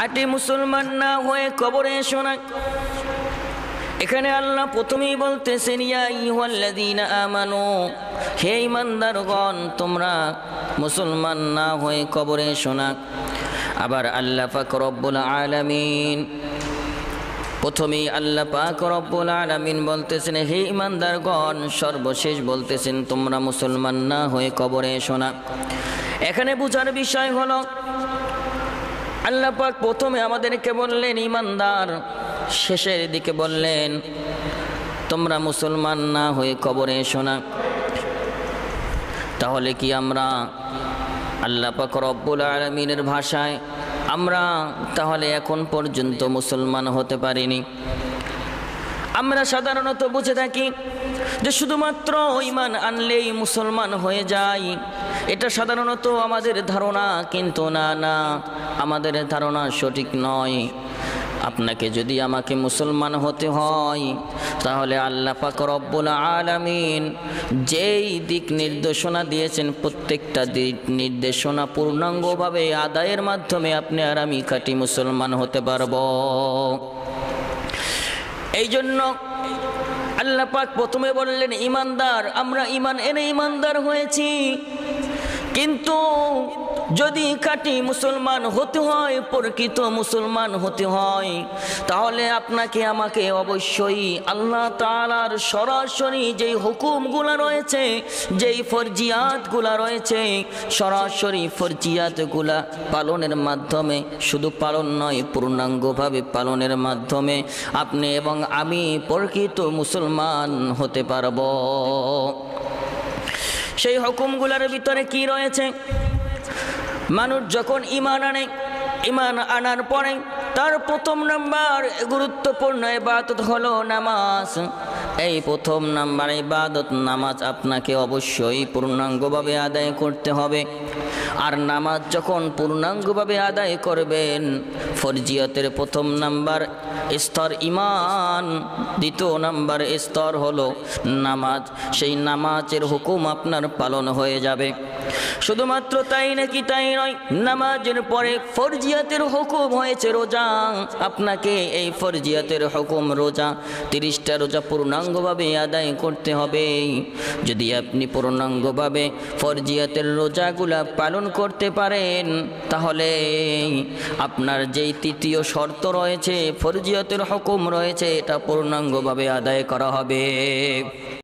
খাঁটি মুসলমান না হয়ে কবরে এসো না। এখানে আল্লাহ প্রথমেই বলতেছেন ইয়া আইয়ুহাল্লাযীনা আমানু, হে ঈমানদারগণ তোমরা মুসলমান না হয়ে কবরে এসো না। আবার আল্লাহ পাক রব্বুল আলামিন প্রথমেই আল্লাহ পাক রব্বুল আলামিন বলতেছেন হে ঈমানদারগণ, সর্বশেষ বলতেছেন তোমরা মুসলমান না হয়ে কবরে এসো না। এখানে বুঝার বিষয় হলো আল্লাহ পাক প্রথমে আমাদেরকে বললেন ঈমানদার, শেষের দিকে বললেন তোমরা মুসলমান না হয়ে কবরে এসো না। তাহলে কি আমরা আল্লাহ পাক রব্বুল আলামিনের ভাষায় আমরা তাহলে এখন পর্যন্ত মুসলমান হতে পারিনি? আমরা সাধারণত বুঝে থাকি যে শুধুমাত্র ঈমান আনলেই মুসলমান হয়ে যায়, এটা সাধারণত আমাদের ধারণা, কিন্তু না, আমাদের ধারণা সঠিক নয়। আপনাকে যদি আমাকে মুসলমান হতে হয় তাহলে আল্লাহ পাক রব্বুল আলামিন যেই দিক নির্দেশনা দিয়েছেন প্রত্যেকটা দিক নির্দেশনা পূর্ণাঙ্গভাবে আদায়ের মাধ্যমে আপনি আর আমি খাঁটি মুসলমান হতে পারবো। এই জন্য আল্লাহ পাক প্রথমে বললেন ঈমানদার, আমরা ঈমান এনে ঈমানদার হয়েছি, কিন্তু যদি খাঁটি মুসলমান হতে হয়, প্রকৃত মুসলমান হতে হয়, তাহলে আপনাকে আমাকে অবশ্যই আল্লাহ তাআলার সরাসরি যেই হুকুমগুলো রয়েছে, যেই ফরজিয়াতগুলো রয়েছে, সরাসরি ফরজিয়াতগুলা পালনের মাধ্যমে, শুধু পালন নয় পূর্ণাঙ্গভাবে পালনের মাধ্যমে আপনি এবং আমি প্রকৃত মুসলমান হতে পারব। সেই হুকুমগুলোর ভিতরে কি রয়েছে? মানুষ যখন ঈমান আনে, ঈমান আনার পরে তার প্রথম নাম্বার গুরুত্বপূর্ণ ইবাদত হলো নামাজ। এই প্রথম নাম্বার ইবাদত নামাজ আপনাকে অবশ্যই পূর্ণাঙ্গভাবে আদায় করতে হবে। আর নামাজ যখন পূর্ণাঙ্গভাবে আদায় করবেন, ফরজিয়তের প্রথম নাম্বার স্তর ঈমান, দ্বিতীয় নাম্বার স্তর হলো নামাজ। সেই নামাজের হুকুম আপনার পালন হয়ে যাবে। শুধুমাত্র তাই নাকি তাই নয়, নামাজের পরে ফরজিয়াতের হুকুম হয়েছে রোজা। আপনাকে এই ফরজিয়াতের হুকুম রোজা, 30টা রোজা পূর্ণাঙ্গভাবে আদায় করতে হবে। যদি আপনি পূর্ণাঙ্গভাবে ফরজিয়াতের রোজাগুলা পালন করতে পারেন, তাহলে আপনার যেই তৃতীয় শর্ত রয়েছে, ফরজিয়াতের হুকুম রয়েছে, এটা পূর্ণাঙ্গভাবে আদায় করা হবে।